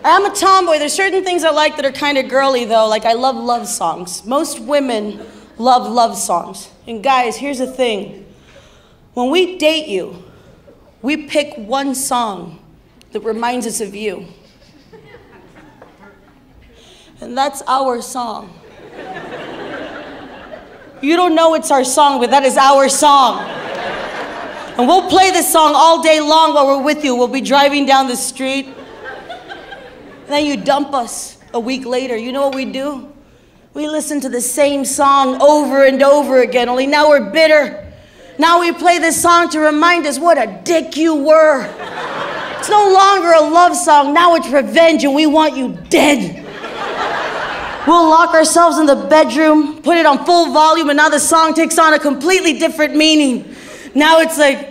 I am a tomboy. There's certain things I like that are kind of girly, though. Like, I love love songs. Most women love love songs. And guys, here's the thing. When we date you, we pick one song that reminds us of you. And that's our song. You don't know it's our song, but that is our song. And we'll play this song all day long while we're with you. We'll be driving down the street. And then you dump us a week later. You know what we do? We listen to the same song over and over again, only now we're bitter. Now we play this song to remind us what a dick you were. It's no longer a love song, now it's revenge and we want you dead. We'll lock ourselves in the bedroom, put it on full volume, and now the song takes on a completely different meaning. Now it's like,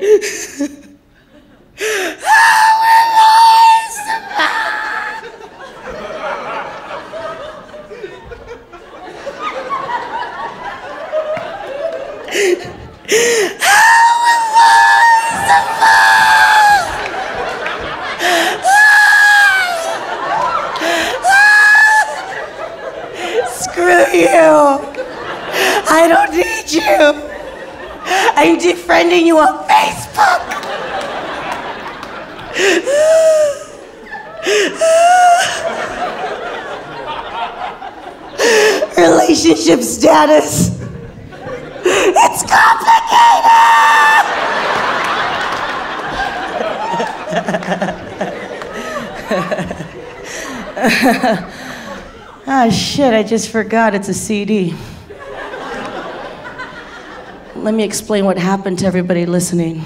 screw you. I don't need you. I'm defriending you on Facebook. Relationship status. It's complicated. Ah, shit, I just forgot it's a CD. Let me explain what happened to everybody listening.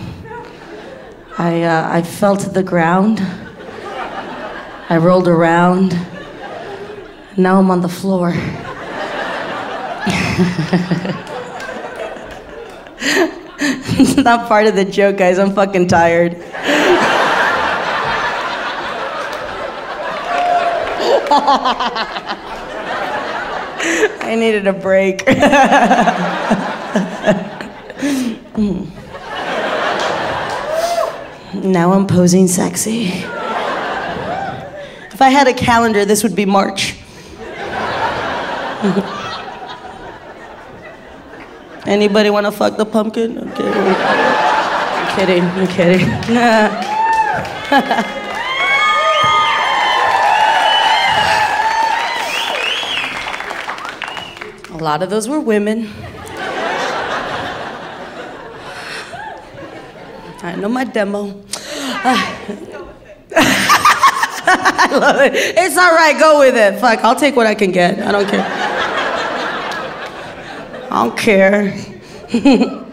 I fell to the ground. I rolled around. Now I'm on the floor. It's not part of the joke, guys. I'm fucking tired. I needed a break. Now I'm posing sexy. If I had a calendar, this would be March. Anybody want to fuck the pumpkin? I'm kidding. I'm kidding. A lot of those were women. I know my demo. I love it. It's all right, go with it. Fuck, I'll take what I can get. I don't care. I don't care.